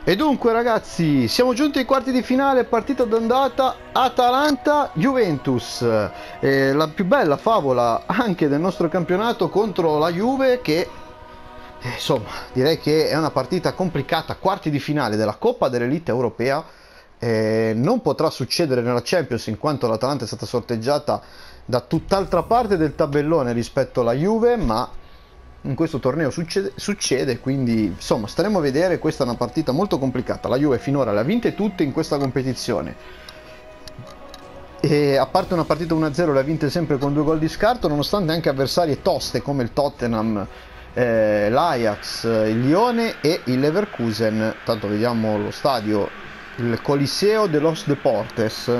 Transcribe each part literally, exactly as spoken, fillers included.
E dunque ragazzi, siamo giunti ai quarti di finale, partita d'andata Atalanta-Juventus, eh, la più bella favola anche del nostro campionato contro la Juve che, eh, insomma, direi che è una partita complicata, quarti di finale della Coppa dell'Elite Europea, eh, non potrà succedere nella Champions in quanto l'Atalanta è stata sorteggiata da tutt'altra parte del tabellone rispetto alla Juve, ma in questo torneo succede, succede, quindi insomma staremo a vedere. Questa è una partita molto complicata, la Juve finora le ha vinte tutte in questa competizione e a parte una partita uno a zero le ha vinte sempre con due gol di scarto, nonostante anche avversarie toste come il Tottenham, eh, l'Ajax, il Lione e il Leverkusen. Tanto vediamo lo stadio, il Coliseo de los Deportes,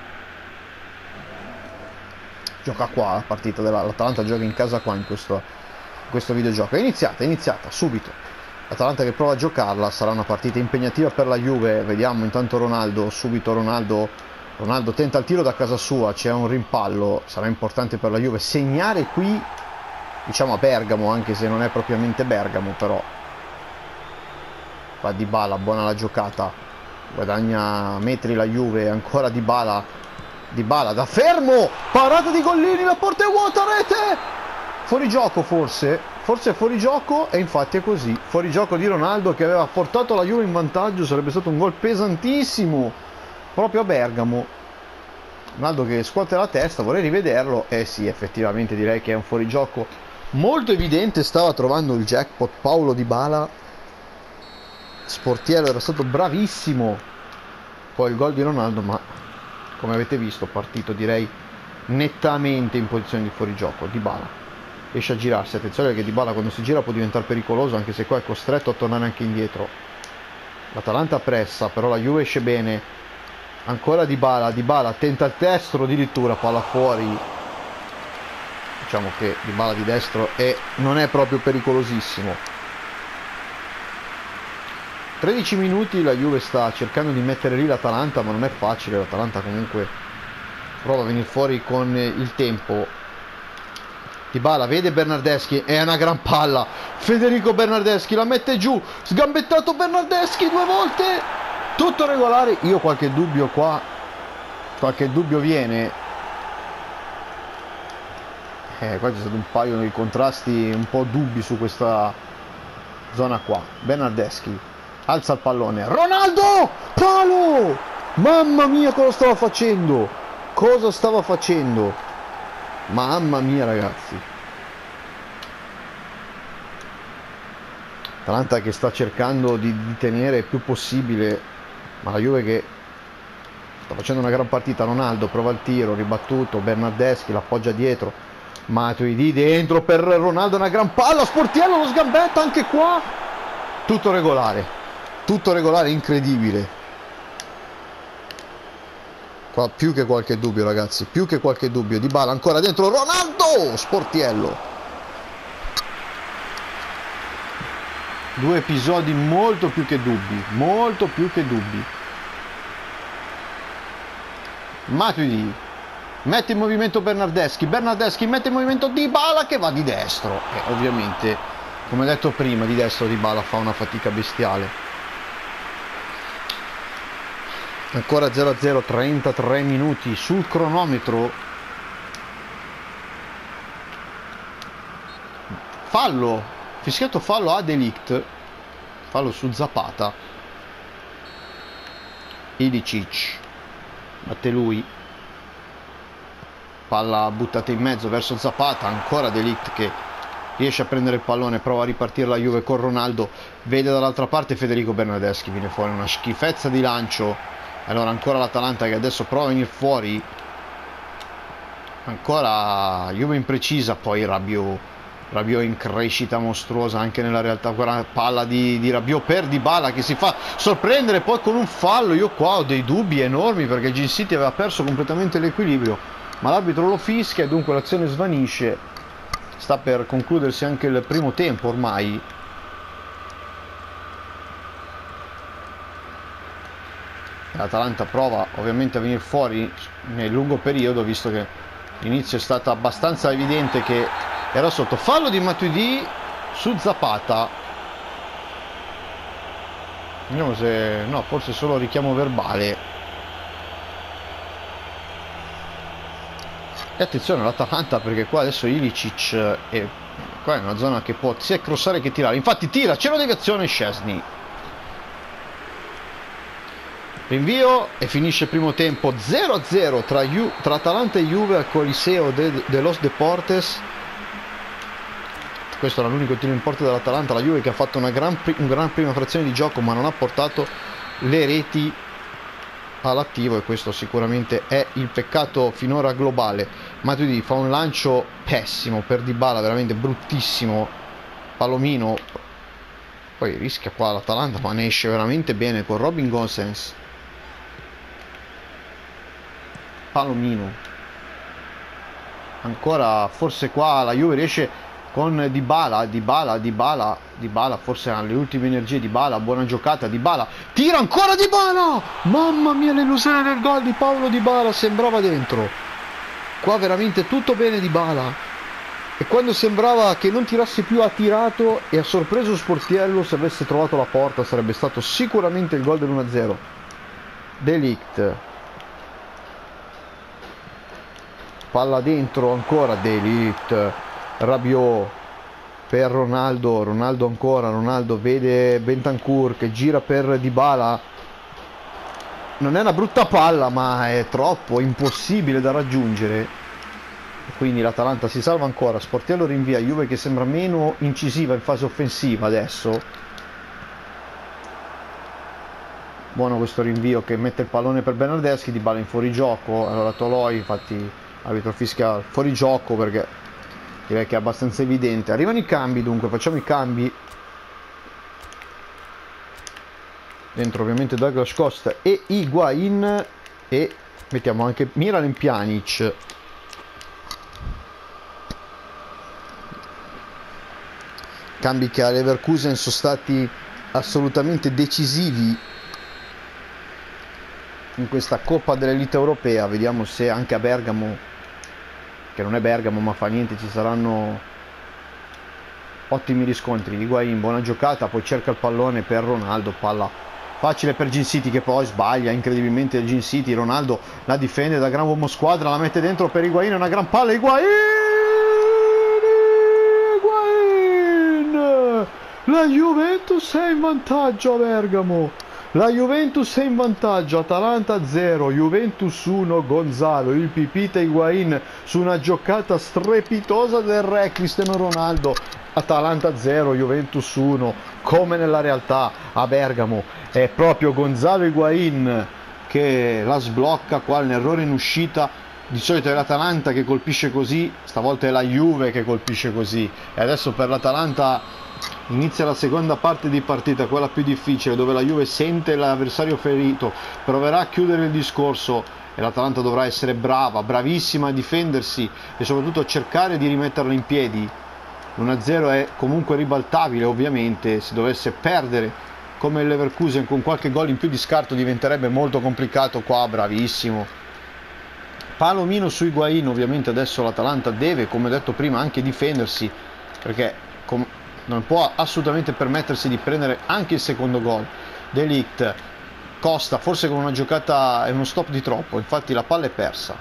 gioca qua la partita dell'Atalanta, gioca in casa qua in questo questo videogioco. È iniziata, è iniziata subito. L'Atalanta che prova a giocarla, sarà una partita impegnativa per la Juve. Vediamo intanto Ronaldo, subito Ronaldo Ronaldo tenta il tiro da casa sua, c'è un rimpallo, sarà importante per la Juve segnare qui, diciamo a Bergamo, anche se non è propriamente Bergamo, però qua Dybala, buona la giocata, guadagna metri la Juve, ancora Dybala Dybala da fermo, parata di Gollini, la porta è vuota, rete! Fuori gioco forse, forse è fuori gioco e infatti è così, fuori gioco di Ronaldo che aveva portato la Juve in vantaggio, sarebbe stato un gol pesantissimo proprio a Bergamo. Ronaldo che scuote la testa, vorrei rivederlo, eh sì, effettivamente direi che è un fuorigioco molto evidente, stava trovando il jackpot Paulo Dybala, Sportiello era stato bravissimo, poi il gol di Ronaldo, ma come avete visto partito direi nettamente in posizione di fuorigioco. Dybala riesce a girarsi, attenzione perché Dybala quando si gira può diventare pericoloso, anche se qua è costretto a tornare anche indietro. L'Atalanta pressa, però la Juve esce bene, ancora Dybala, Dybala tenta il destro, addirittura palla fuori. Diciamo che Dybala di destro è, non è proprio pericolosissimo. tredici minuti, la Juve sta cercando di mettere lì l'Atalanta, ma non è facile, l'Atalanta comunque prova a venire fuori con il tempo. Dybala vede Bernardeschi, è una gran palla, Federico Bernardeschi la mette giù, sgambettato Bernardeschi due volte, tutto regolare. Io qualche dubbio qua, qualche dubbio viene, eh, qua c'è stato un paio di contrasti un po' dubbi su questa zona qua. Bernardeschi alza il pallone, Ronaldo, palo, mamma mia cosa stava facendo, cosa stava facendo, mamma mia ragazzi. Atalanta che sta cercando di, di tenere il più possibile, ma la Juve che sta facendo una gran partita. Ronaldo prova il tiro, ribattuto, Bernardeschi l'appoggia dietro, Matuidi dentro per Ronaldo, una gran palla, Sportiello lo sgambetta anche qua, tutto regolare, tutto regolare, incredibile. Qua più che qualche dubbio ragazzi, più che qualche dubbio. Dybala ancora dentro, Ronaldo, Sportiello. Due episodi molto più che dubbi, molto più che dubbi. Matuidi mette in movimento Bernardeschi, Bernardeschi mette in movimento Dybala che va di destro e ovviamente, come detto prima, di destro Dybala fa una fatica bestiale. Ancora zero a zero, trentatré minuti sul cronometro. Fallo, fischiato fallo a De Ligt, fallo su Zapata. Ilicic batte lui, palla buttata in mezzo verso Zapata, ancora De Ligt che riesce a prendere il pallone, prova a ripartire la Juve con Ronaldo, vede dall'altra parte Federico Bernardeschi, viene fuori una schifezza di lancio. Allora ancora l'Atalanta che adesso prova a venire fuori, ancora Juve imprecisa, poi Rabiot, Rabiot in crescita mostruosa anche nella realtà, ancora palla di, di Rabiot per Dybala che si fa sorprendere poi con un fallo. Io qua ho dei dubbi enormi perché il G City aveva perso completamente l'equilibrio, ma l'arbitro lo fischia e dunque l'azione svanisce, sta per concludersi anche il primo tempo ormai. L'Atalanta prova ovviamente a venire fuori nel lungo periodo, visto che l'inizio è stato abbastanza evidente che era sotto. Fallo di Matuidi su Zapata, Vediamo se... no, forse solo richiamo verbale. E attenzione all'Atalanta, perché qua adesso Ilicic è... qua è una zona che può sia crossare che tirare. Infatti tira, c'è una deviazione, Szczesny. Rinvio e finisce il primo tempo zero a zero tra, Ju... tra Atalanta e Juve al Coliseo de, de Los Deportes. Questo era l'unico tiro in porta dell'Atalanta, la Juve che ha fatto una gran, un gran prima frazione di gioco ma non ha portato le reti all'attivo, e questo sicuramente è il peccato finora globale. Matuidi fa un lancio pessimo per Dybala, veramente bruttissimo, Palomino, poi rischia qua l'Atalanta ma ne esce veramente bene con Robin Gosens. Palomino ancora, forse qua la Juve riesce con Dybala, Dybala, Dybala, Dybala, forse ha le ultime energie. Dybala, buona giocata, Dybala, tira ancora Dybala, mamma mia l'illusione del gol di Paulo Dybala, sembrava dentro, qua veramente tutto bene Dybala, e quando sembrava che non tirasse più ha tirato e ha sorpreso Sportiello. Se avesse trovato la porta sarebbe stato sicuramente il gol dell'uno a zero. De Ligt, palla dentro ancora, De Ligt, Rabiot per Ronaldo, Ronaldo ancora, Ronaldo vede Bentancur che gira per Dybala, non è una brutta palla ma è troppo, impossibile da raggiungere, quindi l'Atalanta si salva ancora. Sportiello rinvia, Juve che sembra meno incisiva in fase offensiva adesso. Buono questo rinvio che mette il pallone per Bernardeschi, Dybala in fuorigioco, allora Toloi, infatti arbitro fischia fuorigioco perché direi che è abbastanza evidente. Arrivano i cambi, dunque facciamo i cambi. Dentro ovviamente Douglas Costa e Higuain, e mettiamo anche Miralem Pjanic. Cambi che a Leverkusen sono stati assolutamente decisivi in questa Coppa dell'Elite Europea. Vediamo se anche a Bergamo, che non è Bergamo ma fa niente, ci saranno ottimi riscontri. Higuain, buona giocata, poi cerca il pallone per Ronaldo, palla facile per Gin City che poi sbaglia incredibilmente il Gin City. Ronaldo la difende da gran uomo squadra, la mette dentro per Higuain, una gran palla, Higuain, Higuain, la Juventus è in vantaggio a Bergamo. La Juventus è in vantaggio, Atalanta zero, Juventus uno, Gonzalo, il Pipita Higuain su una giocata strepitosa del re Cristiano Ronaldo. Atalanta zero, Juventus uno, come nella realtà a Bergamo. È proprio Gonzalo Higuain che la sblocca qua, un errore in uscita. Di solito è l'Atalanta che colpisce così, stavolta è la Juve che colpisce così. E adesso per l'Atalanta inizia la seconda parte di partita, quella più difficile, dove la Juve sente l'avversario ferito, proverà a chiudere il discorso e l'Atalanta dovrà essere brava, bravissima a difendersi e soprattutto a cercare di rimetterla in piedi. l'uno a zero è comunque ribaltabile, ovviamente se dovesse perdere come il Leverkusen con qualche gol in più di scarto diventerebbe molto complicato. Qua bravissimo Palomino su Higuain. Ovviamente adesso l'Atalanta deve, come detto prima, anche difendersi, perché non può assolutamente permettersi di prendere anche il secondo gol. De Ligt, Costa, forse con una giocata e uno stop di troppo, infatti la palla è persa.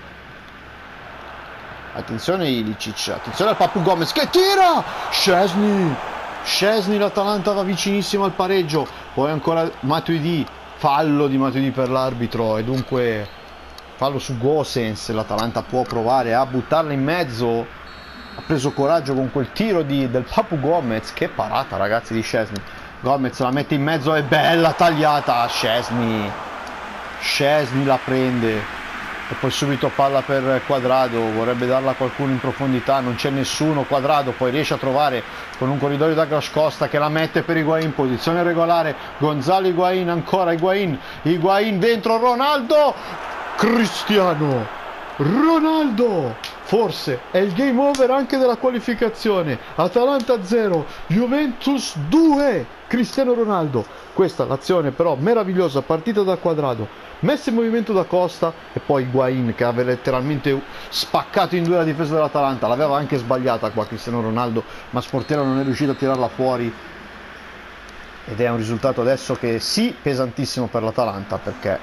Attenzione Ilicic, attenzione al Papu Gomez che tira, Szczesny, Szczesny, l'Atalanta va vicinissimo al pareggio, poi ancora Matuidi, fallo di Matuidi per l'arbitro, e dunque fallo su Gosens. L'Atalanta può provare a buttarla in mezzo, ha preso coraggio con quel tiro di, del Papu Gomez. Che parata ragazzi di Szczesny, Gomez la mette in mezzo, è bella tagliata, Szczesny, Szczesny la prende e poi subito palla per Quadrado, vorrebbe darla a qualcuno in profondità, non c'è nessuno. Quadrado poi riesce a trovare con un corridoio da Douglas Costa che la mette per Higuain, posizione regolare, Gonzalo Higuain, ancora Higuain, Higuain dentro Ronaldo, Cristiano Ronaldo, forse è il game over anche della qualificazione. Atalanta zero, Juventus due, Cristiano Ronaldo. Questa l'azione però meravigliosa, partita da Quadrado, messa in movimento da Costa e poi Higuain che aveva letteralmente spaccato in due la difesa dell'Atalanta. L'aveva anche sbagliata qua Cristiano Ronaldo, ma Sportiello non è riuscito a tirarla fuori. ed è un risultato adesso che sì, pesantissimo per l'Atalanta, perché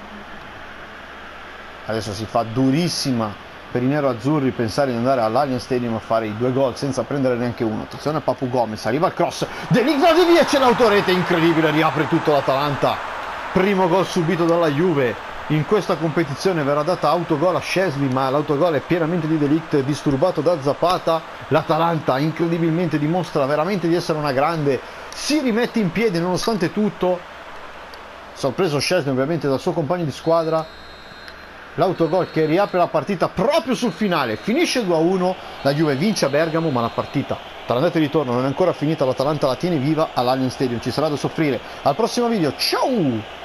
adesso si fa durissima per i nero-azzurri pensare di andare all'Allianz Stadium a fare i due gol senza prendere neanche uno. Attenzione a Papu Gomez, arriva il cross, De Ligt va di via, c'è l'autorete incredibile, riapre tutto l'Atalanta. Primo gol subito dalla Juve in questa competizione, verrà data autogol a Szczesny, ma l'autogol è pienamente di De Ligt, disturbato da Zapata. L'Atalanta incredibilmente dimostra veramente di essere una grande, si rimette in piedi nonostante tutto, sorpreso Szczesny ovviamente dal suo compagno di squadra. L'autogol che riapre la partita proprio sul finale, finisce due a uno, la Juve vince a Bergamo, ma la partita tra andata e ritorno non è ancora finita, l'Atalanta la tiene viva all'Allianz Stadium, ci sarà da soffrire. Al prossimo video, ciao!